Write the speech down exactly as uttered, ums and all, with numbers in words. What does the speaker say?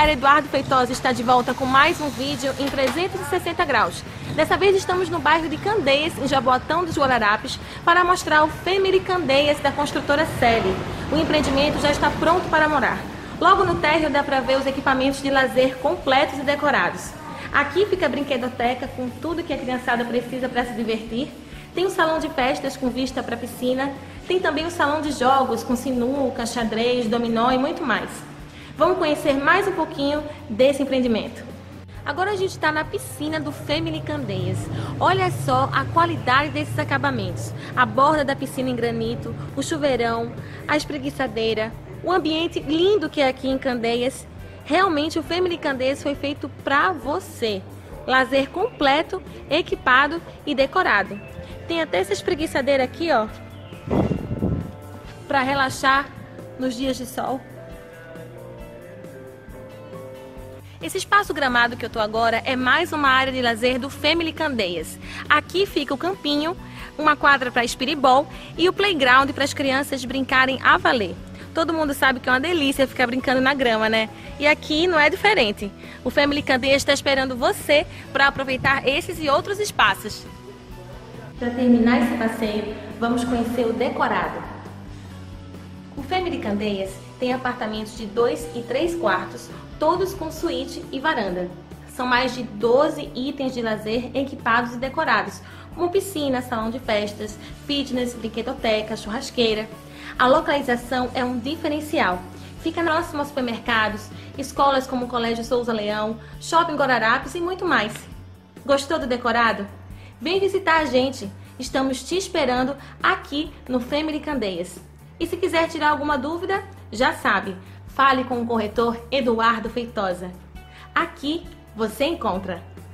galera, Eduardo Feitosa está de volta com mais um vídeo em trezentos e sessenta graus. Dessa vez estamos no bairro de Candeias, em Jaboatão dos Guararapes, para mostrar o Family Candeias da construtora Celi. O empreendimento já está pronto para morar. Logo no térreo dá para ver os equipamentos de lazer completos e decorados. Aqui fica a brinquedoteca com tudo que a criançada precisa para se divertir. Tem um salão de festas com vista para a piscina. Tem também o salão de jogos com sinuca, xadrez, dominó e muito mais. Vamos conhecer mais um pouquinho desse empreendimento. Agora a gente está na piscina do Family Candeias. Olha só a qualidade desses acabamentos. A borda da piscina em granito, o chuveirão, a espreguiçadeira, o ambiente lindo que é aqui em Candeias. Realmente o Family Candeias foi feito para você. Lazer completo, equipado e decorado. Tem até essa espreguiçadeira aqui, ó, para relaxar nos dias de sol. Esse espaço gramado que eu tô agora é mais uma área de lazer do Family Candeias. Aqui fica o campinho, uma quadra para espiribol e o playground para as crianças brincarem a valer. Todo mundo sabe que é uma delícia ficar brincando na grama, né? E aqui não é diferente. O Family Candeias está esperando você para aproveitar esses e outros espaços. Para terminar esse passeio, vamos conhecer o decorado. O Family Candeias tem apartamentos de dois e três quartos, todos com suíte e varanda. São mais de doze itens de lazer equipados e decorados, como piscina, salão de festas, fitness, brinquedoteca, churrasqueira. A localização é um diferencial. Fica próximo aos supermercados, escolas como o Colégio Souza Leão, Shopping Guararapes e muito mais. Gostou do decorado? Vem visitar a gente. Estamos te esperando aqui no Family Candeias. E se quiser tirar alguma dúvida, já sabe, fale com o corretor Eduardo Feitosa. Aqui você encontra.